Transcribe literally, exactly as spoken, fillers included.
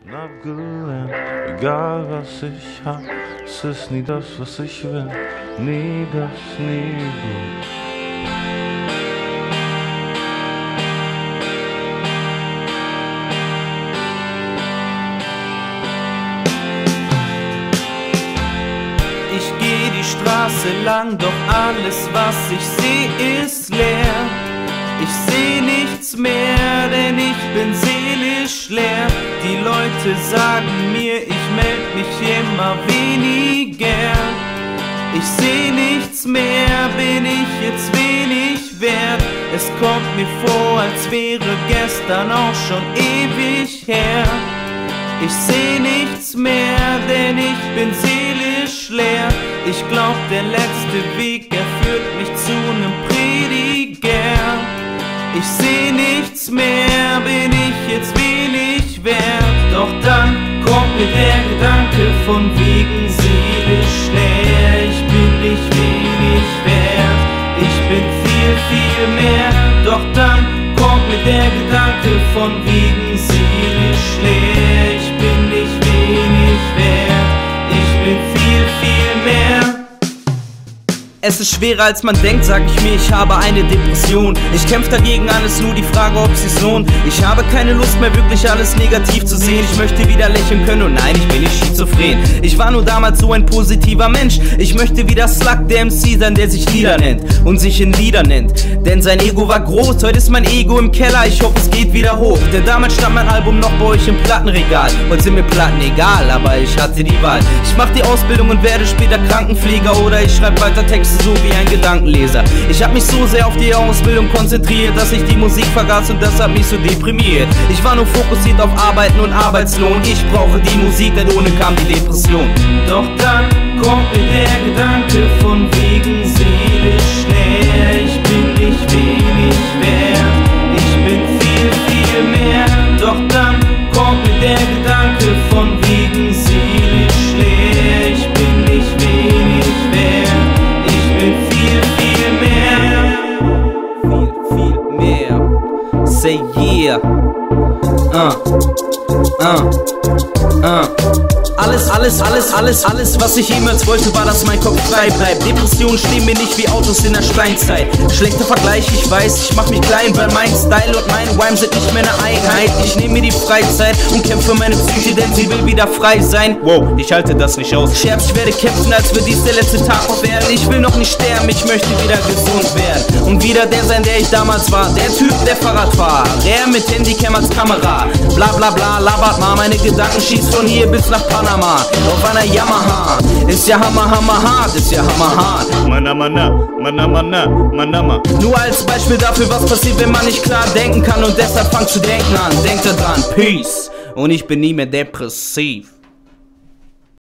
Hab gelernt, egal was ich hab, es ist nie das, was ich will, nie das, nie du. Ich geh die Straße lang, doch alles, was ich seh, ist leer. Ich seh nichts mehr, denn ich bin seelisch leer. Die Leute sagen mir, ich meld mich immer weniger. Ich seh nichts mehr, bin ich jetzt wenig wert. Es kommt mir vor, als wäre gestern auch schon ewig her. Ich seh nichts mehr, denn ich bin seelisch leer. Ich glaub, der letzte Weg, er führt mich zu nem Prediger. Ich seh nichts mehr, bin ich jetzt wenig wert. Doch dann kommt mir der Gedanke von wegen seelisch leer. Ich bin nicht wenig wert, ich bin viel, viel mehr. Doch dann kommt mir der Gedanke von wegen seelisch leer. Ich bin nicht wenig wert, ich bin viel, viel mehr. Es ist schwerer als man denkt, sag ich mir, ich habe eine Depression. Ich kämpf dagegen, alles nur die Frage, ob sich's lohnt. Ich habe keine Lust mehr, wirklich alles negativ zu sehen. Ich möchte wieder lächeln können und nein, ich bin nicht schizophren. Ich war nur damals so ein positiver Mensch. Ich möchte wieder Slug, der M C sein, der sich Lieder nennt und sich in Lieder nennt. Denn sein Ego war groß, heute ist mein Ego im Keller. Ich hoffe, es geht wieder hoch, denn damals stand mein Album noch bei euch im Plattenregal. Heute sind mir Platten egal, aber ich hatte die Wahl. Ich mach die Ausbildung und werde später Krankenpfleger oder ich schreib weiter Texte so wie ein Gedankenleser. Ich hab mich so sehr auf die Ausbildung konzentriert, dass ich die Musik vergaß und das hat mich so deprimiert. Ich war nur fokussiert auf Arbeiten und Arbeitslohn. Ich brauche die Musik, denn ohne kam die Depression. Doch dann kommt mir der Gedanke von wegen seelisch leer. Ich bin nicht wenig wert, ich bin viel, viel mehr. Doch dann kommt mir der Gedanke von wegen seelisch leer. Ich bin nicht wenig wert, viel, viel mehr. Viel, viel mehr. Say yeah. Uh, uh, uh. Alles, alles, alles, alles, alles, was ich jemals wollte, war, dass mein Kopf frei bleibt. Depressionen stehen mir nicht wie Autos in der Steinzeit. Schlechter Vergleich, ich weiß, ich mach mich klein, weil mein Style und mein Rhyme sind nicht mehr eine Einheit. Ich nehme mir die Freizeit und kämpfe meine Psyche, denn sie will wieder frei sein. Wow, ich halte das nicht aus. Scherz, ich werde kämpfen, als würde dies der letzte Tag noch werden. Ich will noch nicht sterben, ich möchte wieder gesund werden. Und wieder der sein, der ich damals war. Der Typ, der Fahrradfahrer, der mit Handycam als Kamera. Bla bla bla, labert mal, meine Gedanken schießt von hier bis nach Panama. Auf einer Yamaha, ist ja hammer, hammer hart, ist ja hammer hart. Mana, mana, mana, mana, mana, mana. Nur als Beispiel dafür, was passiert, wenn man nicht klar denken kann. Und deshalb fang zu denken an, denk da dran, Peace. Und ich bin nie mehr depressiv.